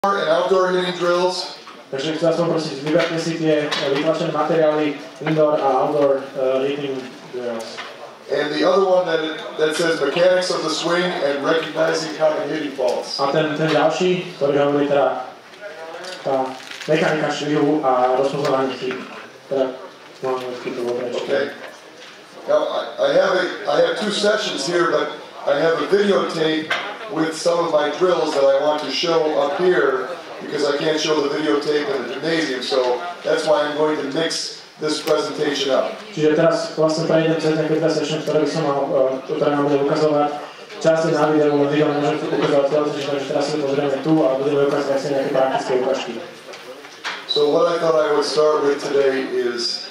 And outdoor hitting drills. Takže chcem vás poprosiť, vyberte si tie vytlačené materiály indoor a outdoor hitting drills. And the other one that says mechanics of the swing and recognizing common hitting faults. A ten ďalší, ktorý hovorí teda tá mechanika švihu a rozpoznávanie chyb. Teda máme chybu obrečky. Okay. Now I have two sessions here, but I have a videotape with some of my drills that I want to show up here because I can't show the videotape in the gymnasium, so that's why I'm going to mix this presentation up. Čiže teraz vlastne prejdem cez nejaké dve session, ktoré by som mal, ktoré nám bude ukazovať. Časť na videu, video môžete ukazovať telesečne, takže teraz si pozrieme tu a budeme ukazovať si nejaké praktické ukážky. So what I thought I would start with today is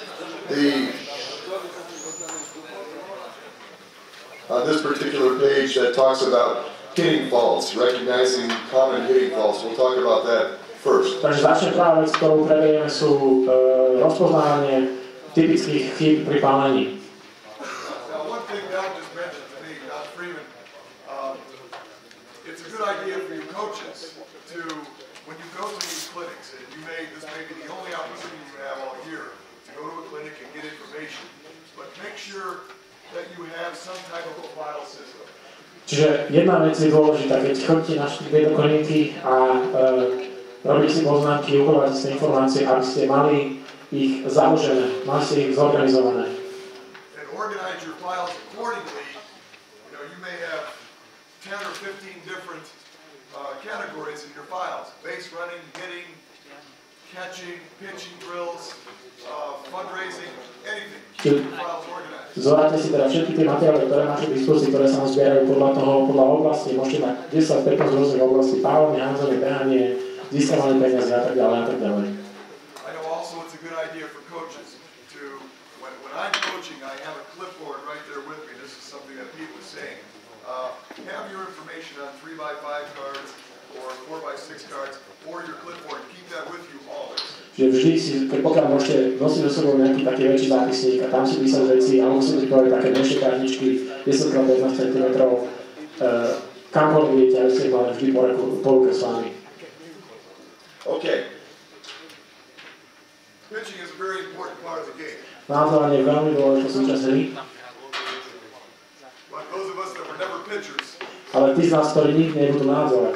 this particular page that talks about hitting faults, recognizing common hitting faults. We'll talk about that first. Takže začne prvá vec, ktorú preberieme, sú rozpoznávanie typických chýb pri pálení. Now, one thing Doug just mentioned to me, Doug Freeman, it's a good idea for you coaches to, when you go to these clinics, and this may be the only opportunity you have all year to go to a clinic and get information, but make sure that you have some type of a file system. Čiže jedna vec je dôležitá, keď chodíte na tieto kliniky a robíte si poznámky, ukladávate si informácie, aby ste mali ich založené, mali ste ich zorganizované. And organize your files accordingly. You know, you may have 10 or 15 different categories in your files: base running, hitting, catching, pitching drills, fundraising, anything. Keep your files organized. Zoráte si teda všetky tie materiály, ktoré máte k dispozícii, ktoré sa vám zbierajú podľa oblasti. Môžete mať 10-15 rôznych oblastí, pálenie, handzanie, behanie, získavanie peniazy a tak ďalej a tak ďalej. I know also it's a good idea for coaches to, when I'm coaching, I have a clipboard right there with me. This is something that Pete was saying. Have your information on 3x5 cards or 4x6 cards or your clipboard. Keep that with you always. Že vždy si, pokiaľ môžete nosiť so sebou nejaký taký väčší zápisník a tam si písať veci, alebo si pripraviť také menšie kartičky 10x15 cm, kamkoľvek viete, aby ste ich mali vždy po ruke s vami. Okay. Pitching is a very important part of the game. Názdovanie je veľmi dôležitá súčasť hry. But those of us that were never pitchers, ale tí z nás, ktorí nikdy nebudú nádzovať,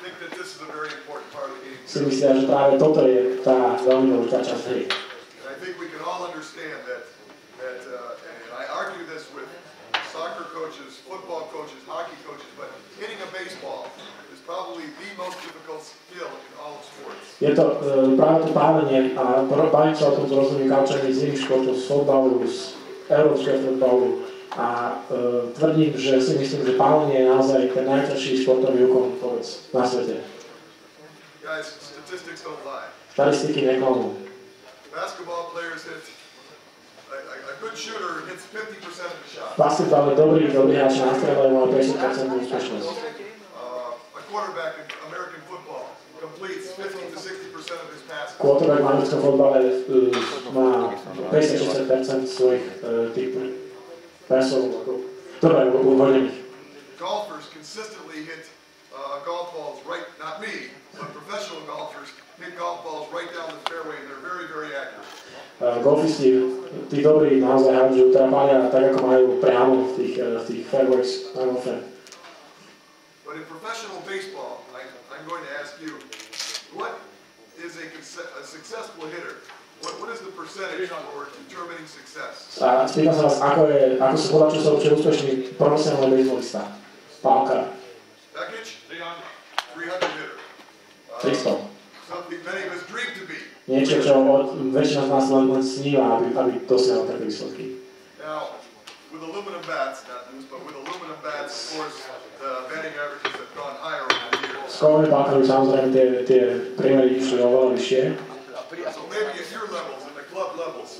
si myslia, že práve toto je tá veľmi dôležitá časť hry. I think we can all understand that and I argue this with soccer coaches, football coaches, hockey coaches, but hitting a baseball is probably the most difficult skill in all of sports. Je to práve to pálenie a bavím sa o tom s rôznymi kaučami z iných športov, z futbalu, z európskeho futbalu a tvrdím, že si myslím, že pálenie je naozaj ten najťažší športový úkon vôbec na svete. Guys, statistics don't lie. Štatistiky neklamú. Basketball players hit a good shooter hits 50% of the shot. Basketbal je dobrý hráč na strelbu, má 50% úspešnosť. A quarterback in American football completes 50 to 60% of his passes. Quarterback v americkom futbale má 50-60% svojich tých pasov, ktoré sú uvoľnených. Golfers consistently hit golf balls right, not me, but professional golfers hit golf balls right down the fairway and they're very, very accurate. Golfisti, tí dobrí naozaj hádžu, teda pália tak, ako majú priamo v tých fairways na golfe. But in professional baseball, I'm going to ask you, what is a successful hitter? What is the percentage for determining success? A spýtam sa vás, ako sa podľa čo sa určite úspešný profesionálny baseballista? Pálkar. Bekic? 300 hitter. 300. Something many of us dream to be. Niečo, čo väčšina z nás len sníva, aby dosiahol také výsledky. Now, with aluminum bats, not loose, but with aluminum bats, of course, the batting averages have gone higher over the years. S kovovými pálkami samozrejme tie priemery išli oveľa vyššie. So maybe at your levels, at the club levels,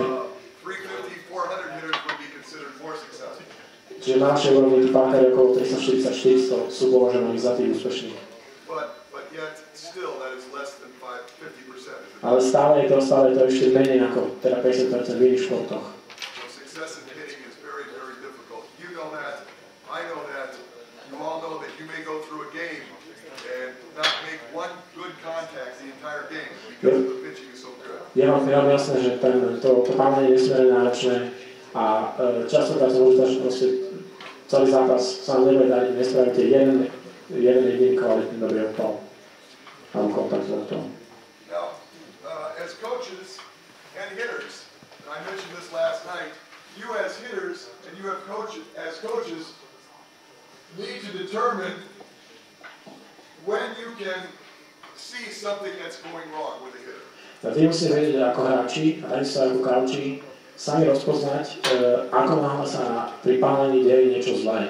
350, 400 hitters would be considered more successful. Čiže na našej úrovni tí pálkari okolo 340-400 sú považovaní za tých úspešných. But yet, still, that is less than 50%. Ale stále je to ešte menej ako teda 50% v iných športoch. Success in hitting is very, very difficult. You know that. I know that. You all know that you may go through a game and not make one good contact the entire game because the pitching is so good. Je vám jasné, že to pálenie je nesmierne náročné a častokrát sa môže stať, že proste celý zápas sa vám nebude dať, nespravíte jeden jediný kvalitný dobrý odpal alebo kontakt s loptou. Now, as coaches and hitters, and I mentioned this last night, you as hitters and you as coaches need to determine when you can see something that's going wrong with a hitter. Vy musíte vedieť ako hráči a takisto ako kauči sami rozpoznať, ako náhle sa pri pálení deje niečo zlé.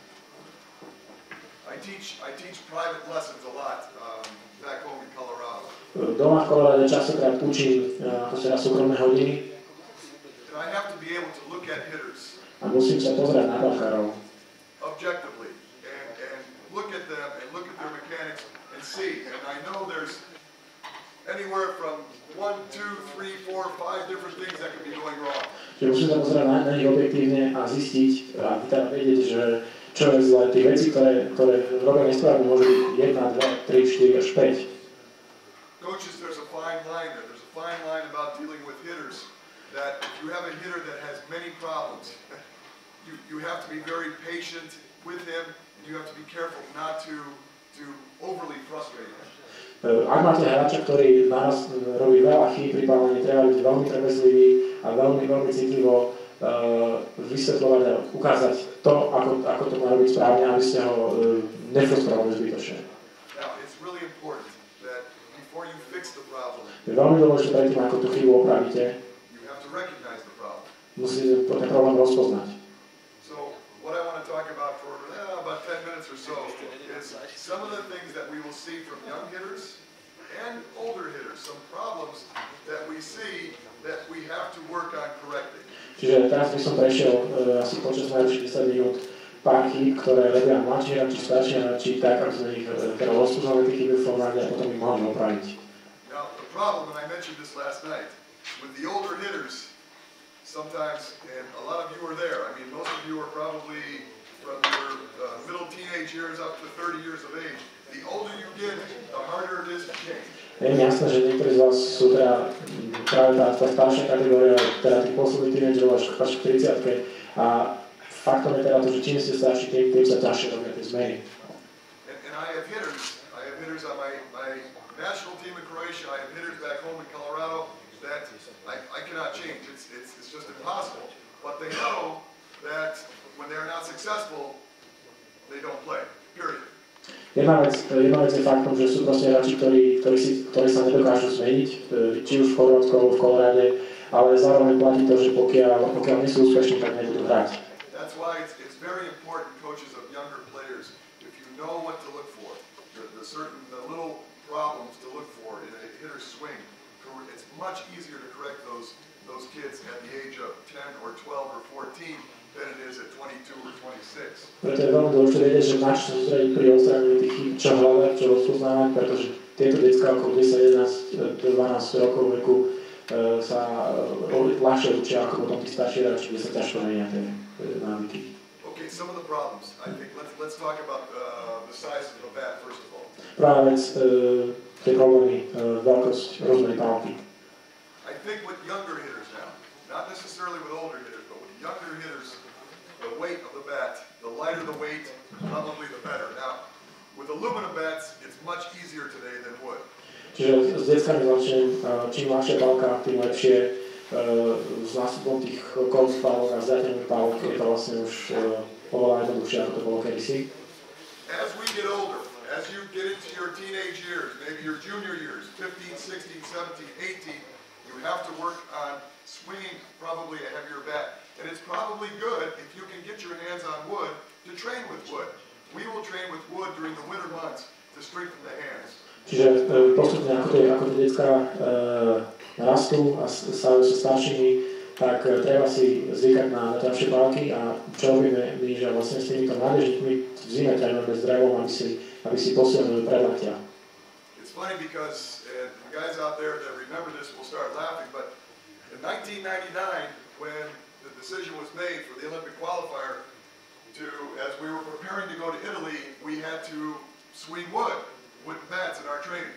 I teach private lessons a lot back home in Colorado. Doma v Kolorade častokrát učím súkromné hodiny. And I have to be able to look at hitters A musím sa pozerať na brankárov. objectively and look at them and look at their mechanics and see. And I know there's anywhere from 1, 2, 3, 4, 5 different things that could be going wrong. Čiže musím sa pozerať na nich objektívne a zistiť a teda vedieť, že čo je zlé. Tých vecí, ktoré robia nesprávne, môžu byť 1, 2, 3, 4 až 5. Coaches, there's a fine line there. There's a fine line about dealing with hitters that if you have a hitter that has many problems, you have to be very patient with him and you have to be careful not to overly frustrate him. Ak máte hráča, ktorý naraz robí veľa chýb pri pálení, treba byť veľmi trpezlivý a veľmi citlivo vysvetľovať a ukázať to, ako to má robiť správne, aby ste ho nefrustrovali zbytočne. Now, it's really important that before you fix the problem, Je veľmi dôležité predtým, ako tú chybu opravíte, you have to recognize the problem. musíte ten problém rozpoznať. So, what I want to talk about for about 10 minutes or so is some of the things that we will see from young hitters and older hitters, some problems that we see that we have to work on correcting. Čiže teraz by som prešiel asi počas najbližších 10 minút pár chýb, ktoré robia mladší hráči, starší hráči, tak ako sme ich teda rozpoznali tie chyby v tom rade a potom ich mohli opraviť. Now, the problem, and I mentioned this last night, with the older hitters, sometimes, and a lot of you are there, I mean, most of you are probably from your middle teenage years up to 30 years of age. The older you get, the harder it is to change. Je mi jasné, že niektorí z vás sú teda práve tá staršia kategória, teda tých posledných teenagerov až k 30-ke a faktom je teda to, že čím ste starší, tým sa ťažšie robia tie zmeny. And I have hitters on my national team in Croatia, I have hitters back home in Colorado that I cannot change. It's just impossible. But they know that when they're not successful, they don't play, period. Jedna vec je faktom, že sú proste hráči, ktorí sa nedokážu zmeniť, či už v Chorvátsku alebo v Kolorade, ale zároveň platí to, že pokiaľ nie sú úspešní, tak nebudú hrať. That's why it's very important, coaches of younger players, if you know what to look for, the little problems to look for in a hitter's swing, it's much easier to correct those kids at the age of 10 or 12 or 14 than it is at 22 or 26. Preto je veľmi dôležité vedieť, že na čo sa sústrediť pri odstránení tých chýb, čo hľadať, čo rozpoznávať, pretože tieto detská okolo 10, 11, 12 rokov veku sa ľahšie učia ako potom tí starší hráči, kde sa ťažko menia tie návyky. Okay, some of the problems. I think let's talk about the size of the bat first of all. Prvá vec, tie problémy, veľkosť, rozmery pálky. I think with younger hitters now, not necessarily with older hitters, but with younger hitters, the weight of the bat, the lighter the weight, probably the better. Now, with aluminum bats, it's much easier today than wood. Čiže s deckami začnem, čím ľahšia pálka, tým lepšie. S nástupom tých golf pálok a zďateľných pálok je to vlastne už oveľa jednoduchšie, ako to bolo kedysi. As we get older, as you get into your teenage years, maybe your junior years, 15, 16, 17, 18, you have to work on swinging probably a heavier bat. And it's probably good if you can get your hands on wood to train with wood. We will train with wood during the winter months to strengthen the hands. Čiže postupne ako tie decká rastú a stávajú sa staršími, tak treba si zvykať na ťažšie pálky a čo robíme my, že vlastne s týmito mládežníkmi v zime trénujeme s drevom, aby si posilnili predlatia. It's funny because the guys out there that remember this will start laughing, but in 1999, when the decision was made for the Olympic qualifier as we were preparing to go to Italy, we had to swing wood bats in our training.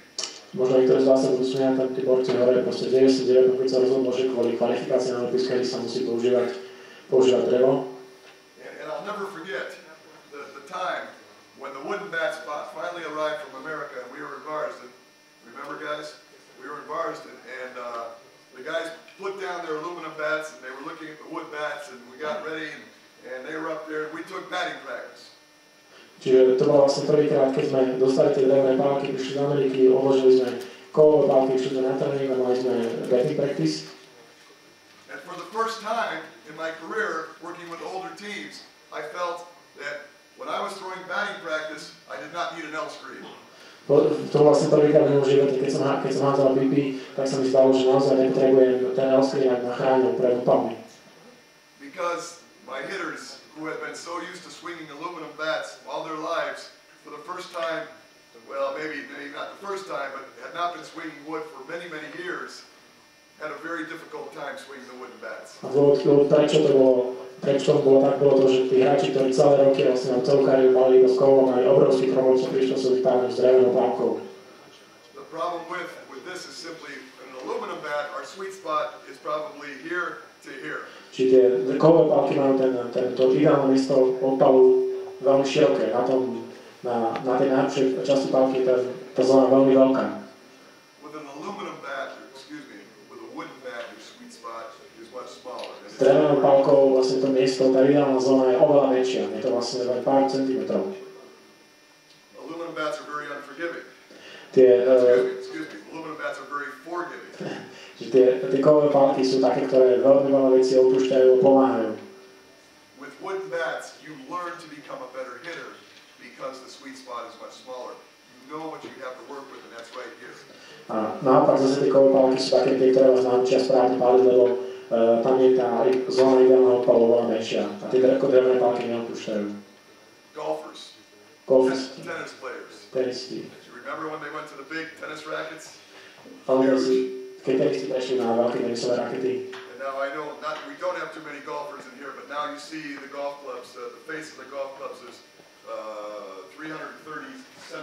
Možno niektorí z vás sa budú smiať, tam tí borci hore, proste 99, keď sa rozhodlo, že kvôli kvalifikácii na olympijské hry sa musí používať drevo. And I'll never forget the time when the wooden bats finally arrived from America and we were in Varsden. Remember, guys? We were in Varsden and the guys put down their aluminum bats and they were looking at the wood bats and we got ready and they were up there and we took batting practice. Čiže to bolo vlastne prvýkrát, keď sme dostali tie drevené pálky, prišli z Ameriky, odložili sme kovové pálky, išli sme na tréning a mali sme batting practice. And for the first time in my career working with older teams, I felt that when I was throwing batting practice, I did not need an L screen. To vlastne prvýkrát v môjom živote, keď som hádzal BP, tak sa mi zdalo, že naozaj nepotrebujem ten L screen, ak ma chránil pred úpalmi. Because my hitters who had been so used to swinging aluminum bats all their lives, for the first time, well, maybe not the first time, but had not been swinging wood for many, many years, had a very difficult time swinging the wooden bats. A dôvod, prečo to bolo tak, bolo to, že tí hráči, ktorí celé roky vlastne celú kariéru mali iba s kovom, mali obrovský problém sa prispôsobiť pálom s drevenou pálkou. The problem with this is simply an aluminum bat, our sweet spot is probably here to here. Čiže tie kovové pálky majú to ideálne miesto odpalu veľmi široké. Na tej najlepšej časti pálky je tá zóna veľmi veľká. With an aluminum bat, with a wooden bat, your sweet spot is much smaller. S drevenou pálkou vlastne to miesto, tá ideálna zóna je oveľa väčšia. Je to vlastne len pár centimetrov. Aluminum bats are very unforgiving. Aluminum bats are very forgiving. Tie kovové pálky sú také, ktoré veľmi veľa vecí opúšťajú a pomáhajú. With wooden bats, you learn to become a better hitter because the sweet spot is much smaller. You know what you have to work with, and that's right here. A naopak zase tie kovové pálky sú také, ktoré vás naučia správne páliť, lebo tam je tá zóna ideálneho odpalu oveľa menšia. A tie drevené pálky neopúšťajú. Golfers. Tennis players. Tenisti. Do you remember when they went to the big tennis rackets? Keď tenisti prešli na veľké tenisové rakety. And now I know we don't have too many golfers in here, but now you see the golf clubs. The face of the golf clubs is 330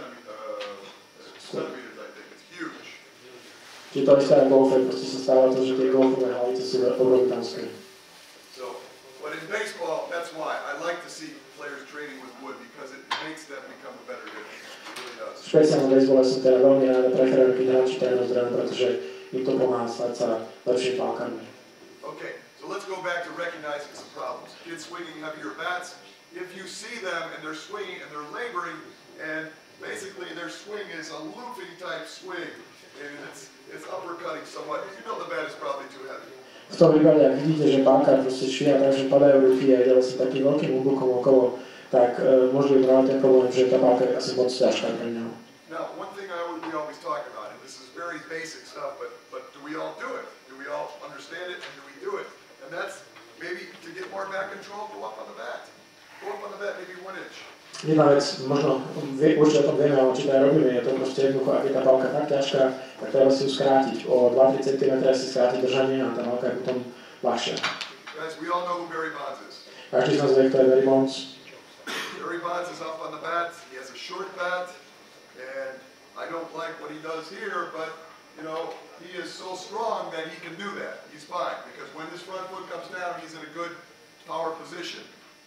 centimeters, I think. It's huge. Čiže to isté aj golfe, proste sa stáva to, že tie golfové hlavice sú obrovitánske. So, but in baseball, that's why I like to see players training with wood because it makes them become a better hitter. It really does. V špeciálnom basebole som teda veľmi rád a preferujem, keď hráči trénujú zdravé, pretože im to pomáha stať sa lepším pálkami. Okay, so let's go back to recognizing some problems. Kids swinging heavier bats. If you see them and they're swinging and they're laboring, and basically their swing is a looping type swing, and it's uppercutting somewhat, you know the bat is probably too heavy. V tom prípade, ak vidíte, že pálka proste švíja tak, že padajú ruky a ide vlastne takým veľkým úbukom okolo, tak môže byť práve ten problém, že tá pálka je asi moc ťažká pre ňou. Now, one thing we always talk about, and this is very basic stuff, but do we all do it? Do we all understand it, and do we do it? And that's maybe to get more back control, go up on the bat. Go up on the bat maybe 1 inch. Jedna vec, možno určite o tom vieme, ale či to aj robíme, je to proste jednoducho, ak je tá pálka tak ťažká, tak treba si ju skrátiť. O 2-3 cm si skrátiť držanie a tá pálka je potom ľahšia. Guys, we all know who Barry Bonds is. Každý z nás vie, kto je Barry Bonds. Barry Bonds is up on the bat, he has a short bat, and I don't like what he does here, but, you know, he is so strong that he can do that. He's fine, because when his front foot comes down, he's in a good power position.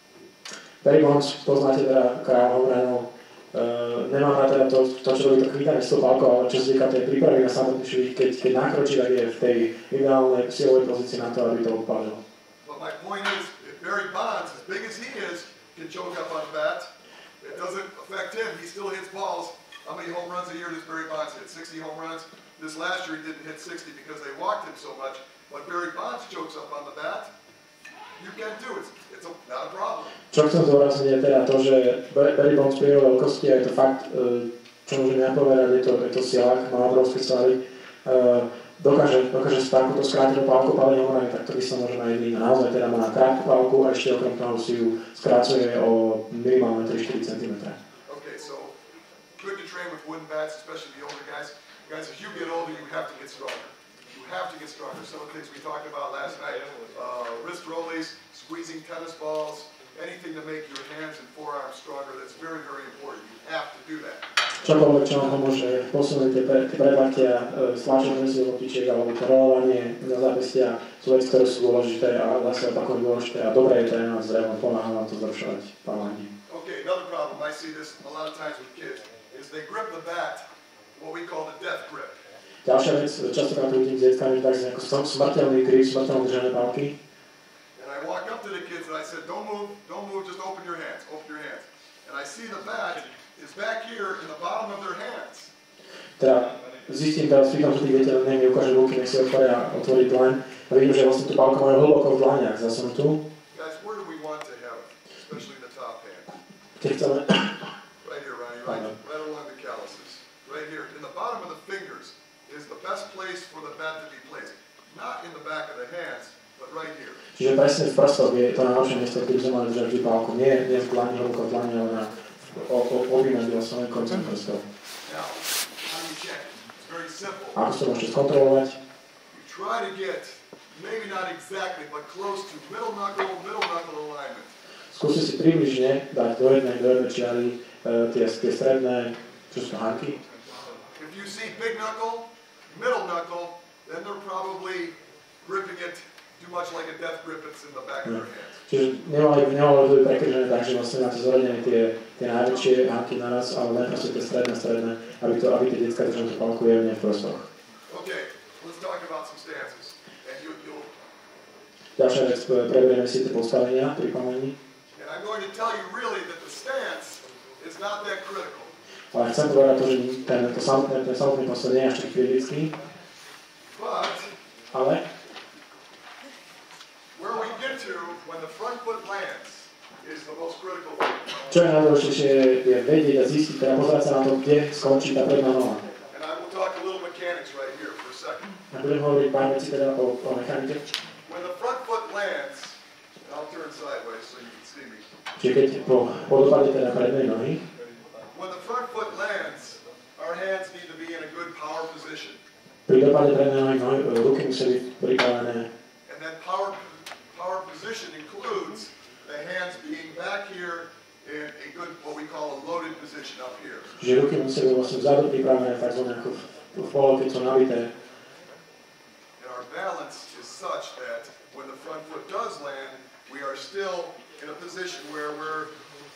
Barry Bonds, poznáte teda kráľa Homranov. Nemám rád teda to, čo robí to chvítanie s tou pálkou, ale čo sa týka tej prípravy na samotný švih, keď nakročí, tak je v tej ideálnej silovej pozícii na to, aby to odpálil. But my point is, if Barry Bonds, as big as he is, can choke up on the bat, it doesn't affect him. He still hits balls. How many home runs a year does Barry Bonds hit? 60 home runs? This last year he didn't hit 60 because they walked him so much. But Barry Bonds chokes up on the bat. You can do it. It's not a problem. Čo chcem zdôrazniť je teda to, že Barry Bonds pri jeho veľkosti a je to fakt, čo môžeme napovedať, je to silák, má obrovské svaly. Dokáže s takúto skrátenú pálku pálenia Homrany, tak to by sa môžeme aj my. Naozaj teda má krátku pálku a ešte okrem toho si ju skracuje o minimálne 3-4 cm. Okay, so good to train with wooden bats, especially the older guys. Guys, as you get older, you have to get stronger. You have to get stronger. Some of the things we talked about last night, wrist rollies, squeezing tennis balls, anything to make your hands and forearms stronger, that's very, very important. You have to do that. čokoľvek, čo vám pomôže posunúť tie predlaktia, stlačenie si loptičiek alebo to rolovanie na zápestia sú veci, ktoré sú dôležité a zase opakujem dôležité a dobré je trénovať s drevom, pomáha vám to zlepšovať pálenie. Okay, another problem, I see this a lot of times with kids, is they grip the bat, what we call the death grip. Ďalšia vec, častokrát vidím s deckami tak ako smrteľný grip, smrteľné držané pálky. And I walk up to the kids and I said, don't move, just open your hands. And I see the bat is back here in the bottom of their hands. Teda zistím teraz pri tom, že tí viete, len mi ukáže ruky, nech si otvoria otvoriť dlaň a vidím, že vlastne tú pálku majú hlboko v dlaniach zasunutú. Guys, where do we want to have it? Especially the top hand. Keď chceme... Right here, Ronnie, right along the calluses. Right here, in the bottom of the fingers is the best place for the bat to be placed. Not in the back of the hands, but right here. Čiže presne v prstoch je to najlepšie miesto, kde by sme mali držať vždy pálku. Nie v dlani, hlboko v dlani, ale na objímať vlastne koncom prstov. Now, how do you check it? It's very simple. Ako sa môžete skontrolovať? You try to get, maybe not exactly, but close to middle knuckle alignment. Skúsi si približne dať do jednej čiary tie stredné, čo sú to hanky. If you see big knuckle, middle knuckle, then they're probably gripping it too much like a death grip it's in the back of their hands. Čiže nemali by byť prekržené tak, že vlastne máte zoradené tie najväčšie hanky naraz, ale len proste tie stredné, aby tie detská držali tú pálku jemne v prostoch. Okay, let's talk about some stances. And you'll... Ďalšia vec, preberieme si tie postavenia pri pálení. And I'm going to tell you really that the stance is not that critical. Ale chcem povedať to, že ten samotný postoj nie je až taký kritický. Ale where we get to when the front foot lands is the most critical thing. Čo je najdôležitejšie je vedieť a zistiť, teda pozerať sa na to, kde skončí tá predná noha. And I will talk a little mechanics right here for a second. A budem hovoriť pár vecí teda o mechanike. When the front foot lands, and I'll turn sideways so you can see me. Čiže keď po dopade teda prednej nohy, when the front foot lands, our hands need to be in a good power position. Pri dopade prednej nohy ruky musia byť pripravené. And that power position includes the hands being back here in a good, what we call a loaded position up here. Čiže ruky musia byť vlastne vzadu pripravené, takzvané ako v polo, keď sú nabité. And our balance is such that when the front foot does land, we are still in a position where we're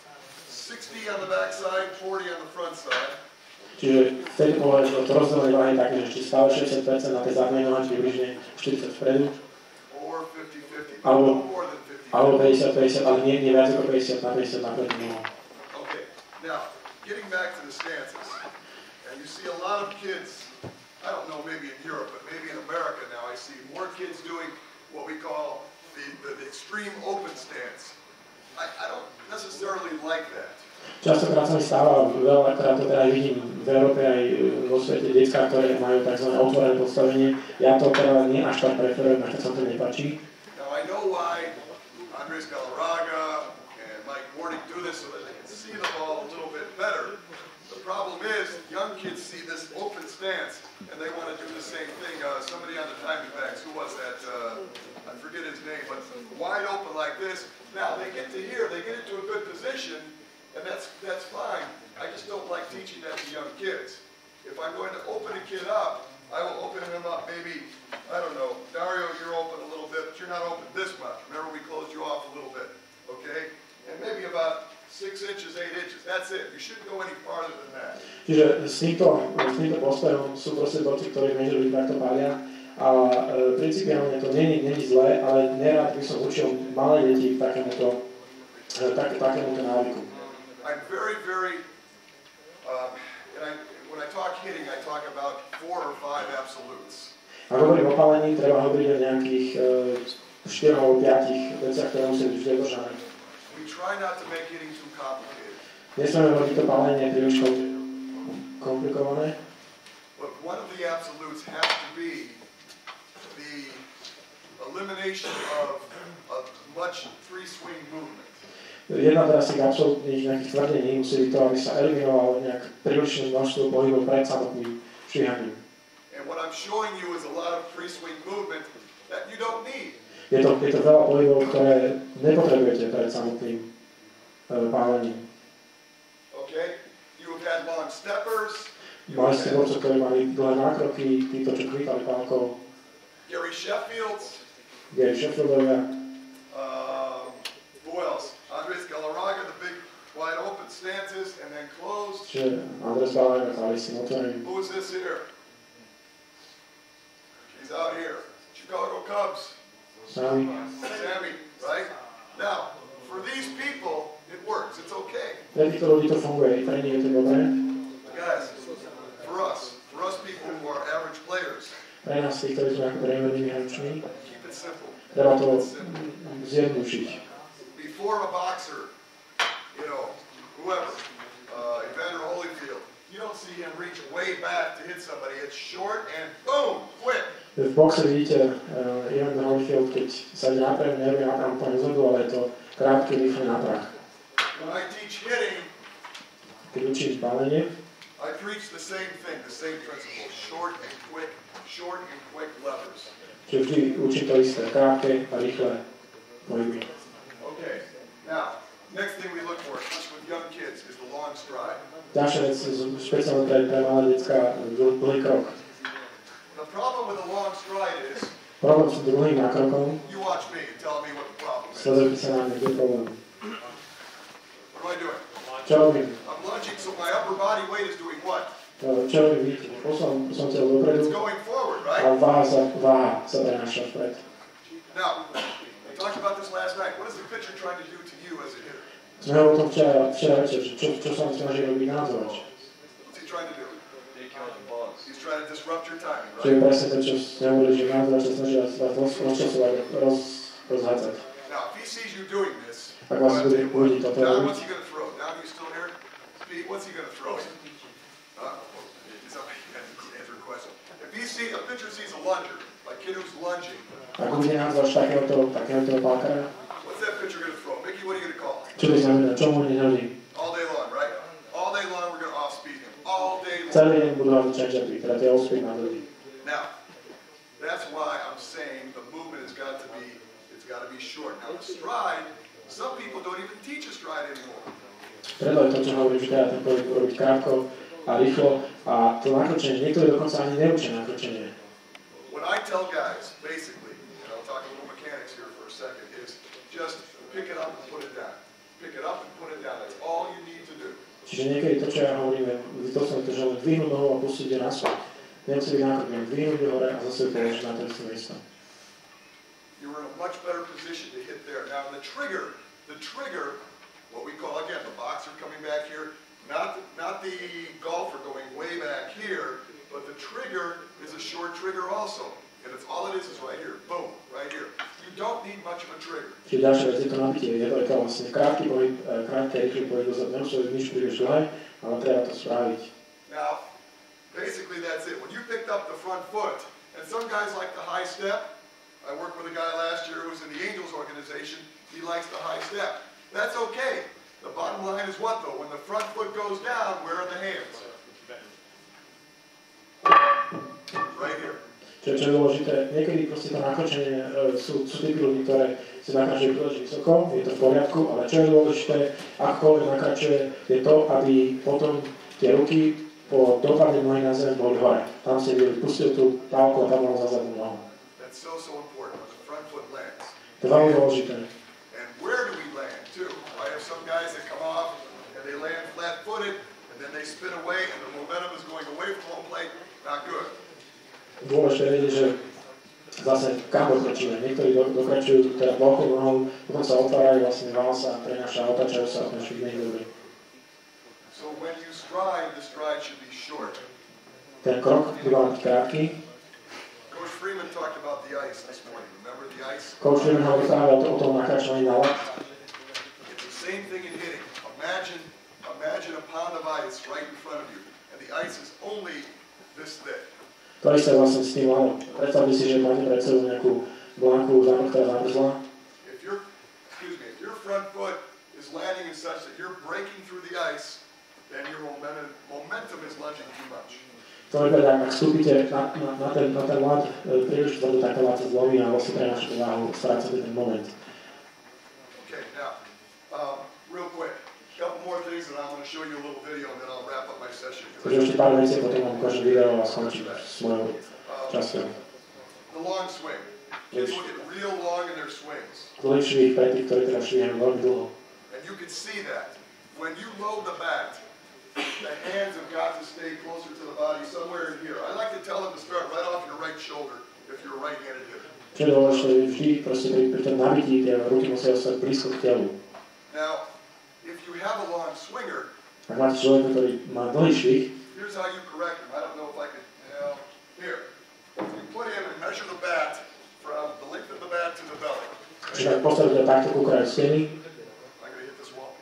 60 on the back side, 40 on the front side. Čiže v tejto polohe to rozdelenie váhy je také, že ešte stále 60% na tej zadnej nohe, približne 40 vpredu. Or 50-50, alebo, no more than 50. Alebo 50-50, ale nie viac ako 50 na 50 na prednú nohu. Okay, now, getting back to the stances. And you see a lot of kids, I don't know, maybe in Europe, but maybe in America now, I see more kids doing what we call the extreme open stance. I don't necessarily like that. Častokrát sa mi stáva, veľakrát to teda vidím v Európe aj vo svete detská, ktoré majú tzv. Otvorené podstavenie. Ja to teda nie až tak preferujem, až tak sa to nepáči. Now I know why Andres Galarraga and Mike Warning do this so that they can see the ball a little bit better. The problem is, young kids see this open stance and they want to do the same thing. Somebody on the Diamondbacks, who was that? I forget his name, but wide open like this. Now they get to here, they get into a good position. And that's fine. I just don't like teaching that to young kids. If I'm going to open a kid up, I will open him up maybe, I don't know, Dario, you're open a little bit, but you're not open this much. Remember we closed you off a little bit, okay? And maybe about 6 inches, 8 inches. That's it. You shouldn't go any farther than that. Čiže s týmto postojom sú proste borci, ktorí vedia, že takto pália. A principiálne to nie je zlé, ale nerád by som učil malé deti takémuto návyku. I'm very, when I talk hitting, I talk about 4 or 5 absolutes. Ak hovorím o pálení, treba hovoriť o nejakých 4 alebo 5 veciach, ktoré musia byť vždy dodržané. We try not to make hitting too complicated. Nesmieme robiť to pálenie príliš komplikované. But one of the absolutes has to be the elimination of much free swing movement. Jedna teraz tých absolútnych nejakých tvrdení musí byť to, aby sa eliminovalo nejak prílišné množstvo pohybov pred samotným švihaním. And what I'm showing you is a lot of free swing movement that you don't need. Je to veľa pohybov, ktoré nepotrebujete pred samotným pálením. Okay? You have had long steppers. Mali ste borcov, ktorí mali dlhé nákroky, títo, čo kvítali pálkou. Gary Sheffields. Gary Sheffieldovia. Who else? Andres Galarraga, the big wide open stances and then closed. Čiže Andres Galarraga, klali si otvorený. Who is this here? He's out here. Chicago Cubs. Sammy, right? Now, for these people, it works. It's okay. Pre týchto ľudí to funguje, pre nich je to dobré. Guys, for us people who are average players, Pre nás, tých, ktorí sme ako priemernými hráčmi, keep it simple. treba to zjednodušiť. Before a boxer, you know, whoever, Evander Holyfield, you don't see him reach way back to hit somebody. It's short and boom, quick. V boxe vidíte Evander Holyfield, keď sa ide naprem, nerobí naprem úplne zhodu, ale je to krátky, rýchly náprah. When I teach hitting, Keď učím pálenie, I preach the same thing, the same principle, short and quick levers. čiže vždy učím to isté, krátke a rýchle pohyby. Okay, now, next thing we look for, especially with young kids, is the long stride. Ďalšia vec, špeciálne pre malé decká, dlhý krok. The problem with a long stride is, Problém s dlhým nákrokom, you watch me and tell me what the problem is. sledujte sa na mňa, kde je problém. What am I doing? Čo robím? I'm lunging, so my upper body weight is doing what? Čo robím, vidíte? Posúvam telo dopredu It's going forward, a right? váha sa prenáša vpred. Now, we talked about this last night. What is the pitcher trying to do to you as a hitter? Sme hovorili o tom včera večer, čo sa vám snaží robiť nádzovač. What's he trying to do? He's trying to disrupt your timing, Čo je right? presne to, čo sme hovorili, že nádzovač sa snaží vás rozčasovať, rozhádzať. Now, if he sees you doing this, Ak vás budí toto Don, robiť, what's he going to throw? Don, you still here? Pete, what's he going to throw? He's up. Answer the question. If a pitcher sees a lunger, like kid who's lunging, ak bude nádzovač takéhoto pálkara, what's that pitcher going to throw? Mickey, what are you going to call? čo by znamená, čo mu nehodí? All day long, right? All day long, we're going to off-speed him. All day long. Celý deň budú hľadať change-upy, teda tie off-speed nádzory. Now, that's why I'm saying the movement has got to be short. Now, the stride, some people don't even teach a stride anymore. Preto je to, čo hovorím, že teda ten pohyb robiť krátko a rýchlo a to nakročenie, niektorí dokonca ani neučia nakročenie. What I tell guys, basically, and I'll talk a little mechanics here for a second, is just pick it up and put it down. Pick it up and put it down. That's all you need to do. Čiže niekedy to, čo ja hovorím, to som to, že len dvihnúť nohu a pustiť ju naspäť. Nemusí byť nákrok, len dvihnúť ju hore a zase ju položiť na to isté miesto. You're in a much better position to hit there. Now, the trigger, what we call, again, the boxer coming back here, not the golfer going way back here, but the trigger is a short trigger also. And it's all it is right here. Boom, right here. You don't need much of a trigger. Čiže ďalšia vec je to nabitie, je to vlastne krátky pohyb, krátky rýchly pohyb dozadu, nemusí byť nič príliš dlhé, ale treba to spraviť. Now, basically that's it. When you picked up the front foot, and some guys like the high step. I worked with a guy last year who was in the Angels organization. He likes the high step. That's okay. The bottom line is what though? When the front foot goes down, where are the hands? Right here. Čo je dôležité, niekedy proste to nakročenie sú typy ľudí, ktoré si nakračujú príliš vysoko, je to v poriadku, ale čo je dôležité, akokoľvek nakračuje, je to, aby potom tie ruky po dopadne nohy na zem boli hore. Tam si pustil tú pálku a tam bol za zadnú nohu. That's so important when the front foot lands. To je veľmi dôležité. And where do we land too? I have some guys that come off and they land flat-footed and then they spin away and the momentum is going away from home plate. Not good. Dôležité vedieť, že zase kam dokročíme. Niektorí dokračujú teda bokom nohou, potom sa otvárajú, vlastne vál sa prenáša, otáčajú sa a ten švih nie je dobrý. So when you stride, the stride should be short. Ten krok by mal byť krátky. Coach Freeman talked about the ice this morning. Remember the ice? Coach Freeman hovorí práve o tom nakračovaní na ľad. It's the same thing in hitting. Imagine a pound of ice right in front of you, and the ice is only this thick. To isté vlastne s tým ľadom. Predstavte si, že máte pred sebou nejakú blanku zámok, ktorá zamrzla. If your front foot is landing in such that you're breaking through the ice, then your momentum is lunging too much. To znamená, ak vstúpite na ten ľad príliš tvrdo, tak ten ľad sa zlomí a vlastne prenáša tú váhu, strácate ten moment. Okay, now, real quick, a couple more things. things and I'm going to show you a little video and then I'll wrap up my session. Takže ešte pár vecí, potom vám ukážem video a skončím s mojou časťou. The long swing. Kids will get real long in their swings. Dlhý švih pre tých, ktorí teda švihajú veľmi dlho. And you can see that. When you load the bat, the hands have got to stay closer to the body, somewhere in here. I like to tell them to start right off your right shoulder if you're a right-handed hitter. Čo je dôležité, vždy proste pri tom nabití tie ruky musia ostať blízko k telu. Now, if you have a long swinger, Ak máte človeka, ktorý má dlhý švih, here's how you correct him. I don't know if I could, here. You put him and measure the bat from the length of the bat to the belly. čiže ak postavíte takto ku kraju steny, I'm going to hit this wall.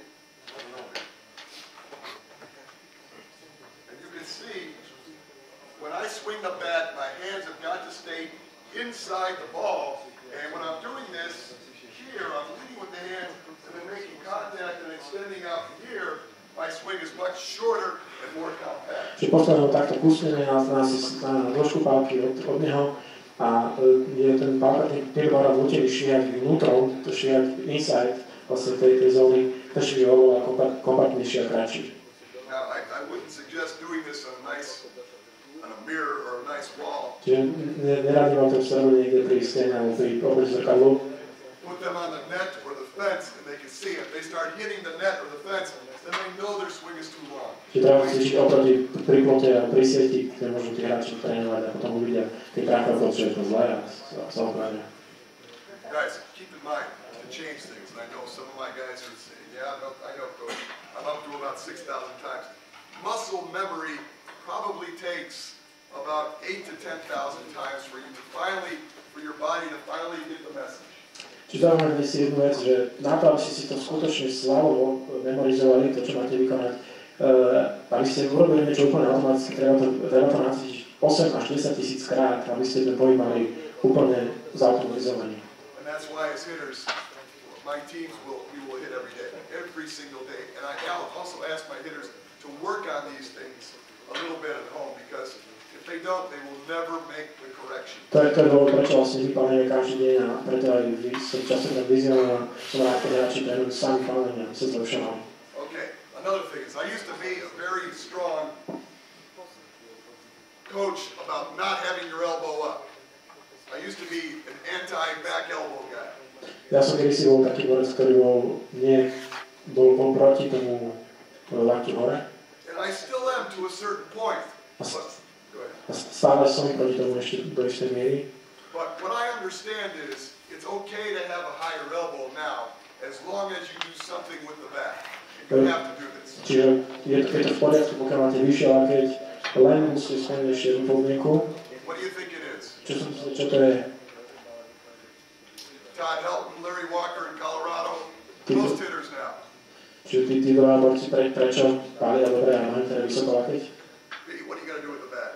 And you can see, when I swing the bat, my hands have got to stay inside the ball. And when I'm doing this, here, I'm leading with the hand and then making contact and extending out here. My swing is much shorter and more compact. čiže postavím ho takto ku stene na dĺžku pálky od neho a je ten pálka tým vnútený švihať vnútrom, švihať inside vlastne tej zóny, ten švih je oveľa kompaktnejší a kratší. Now, I wouldn't suggest doing this on a mirror or a nice wall. Čiže neradím vám to vstavili niekde pri stene alebo pri oproti zrkadlu. Put them on the net or the fence and they can see it. If they start hitting the net or the fence, then they know their swing is too long. Čiže treba cvičiť oproti pri plote a pri sieti, kde môžu tí hráči trénovať a potom uvidia, keď tráfia to, čo je to zlé a sa opravia. Guys, keep in mind to change things. And I know some of my guys are saying, yeah, I know, coach. I'm up to about 6,000 times. Muscle memory probably takes about 8 to 10,000 times for your body to finally get the message. Čiže zaujímavé si jednu vec, že na to, aby ste si to skutočne slavovo memorizovali, to, čo máte vykonať, aby ste urobili niečo úplne automaticky, treba to nacvičiť 8 až 10 000 krát, aby ste ten pohyb mali úplne zautomatizovaný. And that's why as hitters, my teams we will hit every single day. And I also ask my hitters to work on these things a little bit at home because if they don't, they will never make the correction. To je dôvod, prečo vlastne vypálenie každý deň a preto aj som častokrát vyzýval a som rád, keď hráči trénujú sami pálenie a sa zlepšovali. Okay, another thing is I used to be a very strong coach about not having your elbow up. I used to be an anti-back elbow guy. Ja som kedysi bol taký borec, ktorý bol proti tomu lakťu hore. And I still am to a certain point. A stále som proti tomu ešte do istej miery. But what I understand is it's okay to have a higher elbow now as long as you do something with the back. You have to do this. Čiže je to v poriadku, pokiaľ máte vyššie lakeť, len musíte splniť ešte jednu podmienku. What do you think it is? Čo to je? Todd Helton, Larry Walker in Colorado, most hitters now. Čiže tí dva borci prečo pália dobre a majú teda vysoko lakeť? What are you going to do with the bat?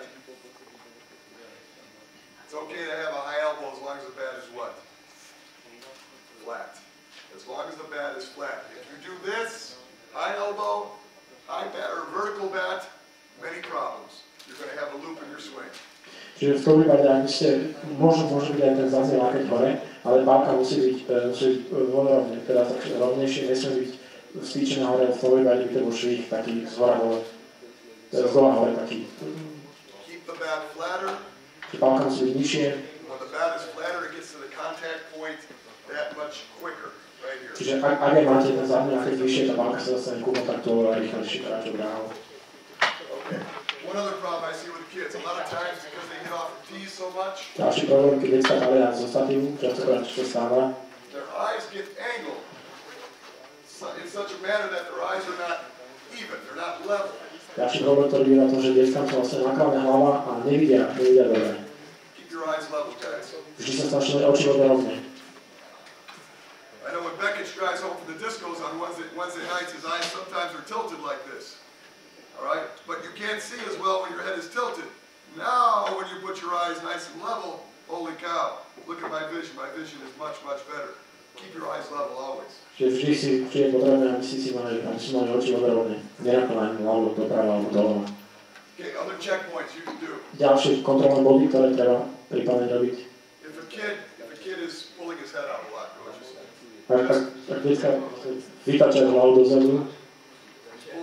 It's okay to have a high elbow as long as the bat is what? Flat. As long as the bat is flat. If you do this, high elbow, high bat, or vertical bat, many problems. You're going to have a loop in your swing. Čiže v tom prípade, ak by ste, môže byť aj ten zadný lakeť hore, ale pálka musí byť voľrovne, teda tak rovnejšie, nesmie byť stýčená hore, v tom prípade by to bol švih taký zhora hore, zdola hore taký. Keep the bat flatter. Čiže pálka musí byť nižšie. When the bat is flatter, it gets to the contact point that much quicker, right here. Čiže ak aj máte ten zadný lakeť vyššie, tá pálka sa dostane ku kontaktu a rýchlejšie kráča bráhou. Okay. One other problem I see with the kids, a lot of times because they hit off the tees so much, Ďalší problém, keď detská palia zo statívu, častokrát čo stáva, their eyes get angled in such a manner that their eyes are not even, they're not level. ďalší problém, ktorý je na tom, že deckám sa vlastne nakladne hlava a nevidia dobre. Keep your eyes level, guys. Vždy sa snažíme oči rovne. I know when Beckett drives home from the discos on Wednesday nights, his eyes sometimes are tilted like this. All right? But you can't see as well when your head is tilted. Now, when you put your eyes nice and level, holy cow, look at my vision. My vision is much, much better. Keep your eyes level always. Čiže vždy je potrebné, aby si mali oči rovne. Nenakladne hlavu doprava alebo doľava. Okay, other checkpoints you can do. Ďalšie kontrolné body, ktoré treba prípadne robiť. If a kid is pulling his head out a lot, Ak detská vytačia hlavu dozadu, pull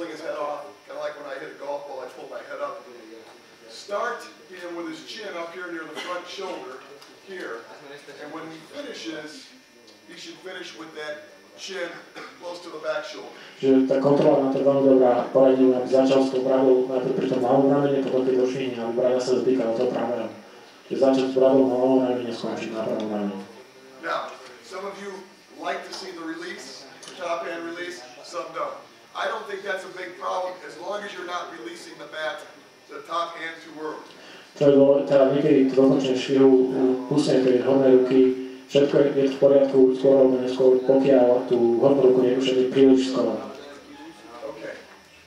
start him with his chin up here near the front shoulder, here, and when he finishes, he should finish with that chin close to the back shoulder. Čiže tá kontrola na to je veľmi dobrá. Poradím, aby začal s tou bradou najprv pri tom ľavom ramene, potom keď došvihne, aby brada sa dotýkala toho pravého. Čiže začať s bradou na ľavom ramene, skončiť na pravom ramene. Now, some of you like to see the release, top hand release, some don't. I don't think that's a big problem as long as you're not releasing the bat, the top hand too early. Teda niekedy to dokončím švihu, pustenie tej hornej ruky, všetko je v poriadku, skôr alebo neskôr, pokiaľ tú hornú ruku nepúšťate príliš skoro. Okay.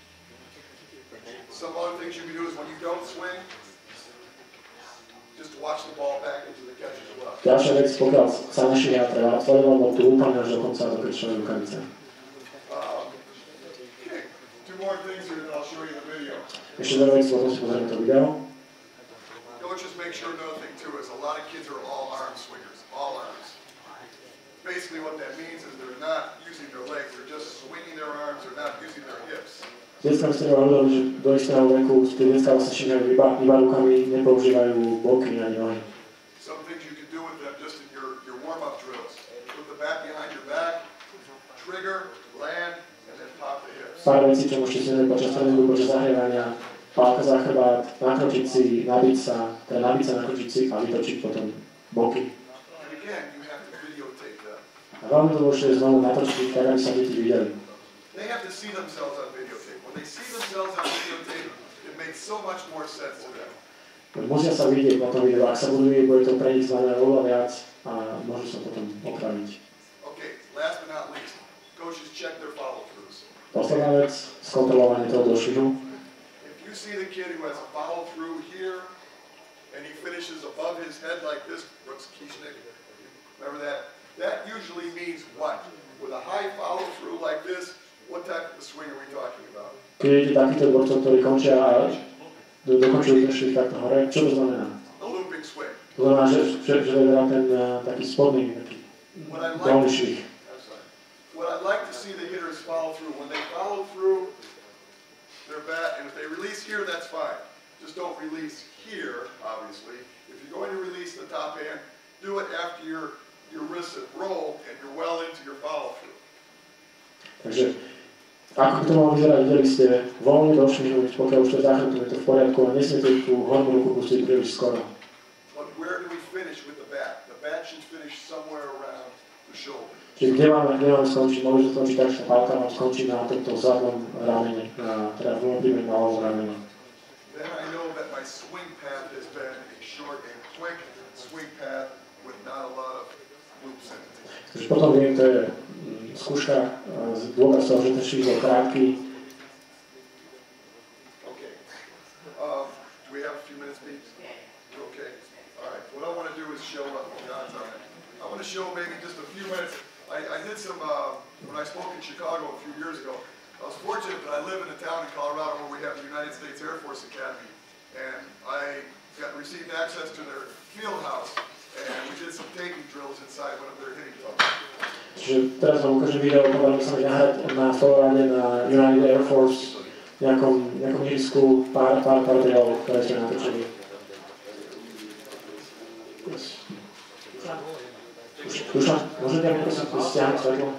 Some other things you can do is when you don't swing, just watch the ball back into the catch as well. Ďalšia vec, pokiaľ sa nešvihá, treba sledovať loptu úplne až do konca do kričnej rukavice. Okay. Two more things here that I'll show you in the video. Ešte dve veci, potom si pozrieme to video. Coaches make sure another thing too is a lot of kids are all arm swingers, all arms. Basically what that means is they're not using their legs, they're just swinging their arms, they're not using their hips. Detská si treba uvedomiť, že do istého veku tie detská sa šíňajú iba rukami, nepoužívajú boky ani nohy. Some things you can do with them just in your warm-up drills. Put the bat behind your back, trigger, land, and then pop the hips. Pár vecí, čo môžete si vedieť počas tréningu, počas zahrievania, pálka za chrbát, nakročiť si, nabiť sa, nakročiť si a vytočiť potom boky. And again, you have to videotape them. A veľmi dôležité je znovu natočiť, tak aby sa deti videli. They have to see themselves on videotape. When they see themselves on videotape, it makes so much more sense to them. Musia sa vidieť na tom videu. Ak sa budú vidieť, bude to pre nich znamená oveľa viac a môžu sa potom opraviť. Okay, last but not least, coaches check their follow-throughs. Posledná vec, skontrolovanie toho došvihu. If you see the kid who has a follow-through here, and he finishes above his head like this, Brooks Kieschnick, remember that? That usually means what? With a high follow-through like this, what type of swing are we talking about? Keď vidíte takýto borcov, ktorí končia a dokončujú ten švih takto hore, čo to znamená? A looping swing. To znamená, že vedá ten taký spodný, taký dolný švih. What I'd like to see the hitters follow through, when they follow through their bat, and if they release here, that's fine. Just don't release here, obviously. If you're going to release the top hand, do it after your wrists have rolled and you're well into your follow-through. Takže, ako by to mohlo vyzerať, videli ste voľne došvihnúť, pokiaľ už to zachrtú, je to v poriadku a nesmiete tú hornú ruku pustiť príliš skoro. But where do we finish with the bat? The bat should finish somewhere around the shoulder. Čiže kde máme skončiť? Môže skončiť tak, že pálka vám skončí na tomto zadnom ramene, teda v príbeh na ľavom ramene. Then I know that my swing path has been a short and quick swing path with not a lot of loops in it. Takže potom viem, to je skúška z dôkaz toho, že ten švih bol krátky. Okay. Do we have a few minutes, Pete? Okay. All right. What I want to do is show John's on it. I want to show maybe just a few minutes. I did some, when I spoke in Chicago a few years ago, I was fortunate that I live in a town in Colorado where we have the United States Air Force Academy. And I received access to their field house. And we did some taping drills inside one of their hitting clubs. Čiže teraz vám ukážem video, podarilo sa mi nahrať na Colorade na United Air Force v nejakom ihrisku pár drillov, ktoré sme natočili. Duša, môžete mi prosím stiahnuť svetlo?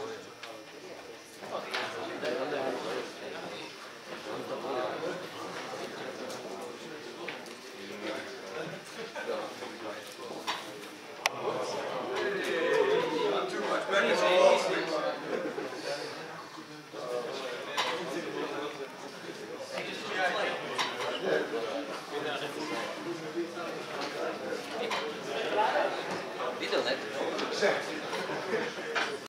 Video, ne?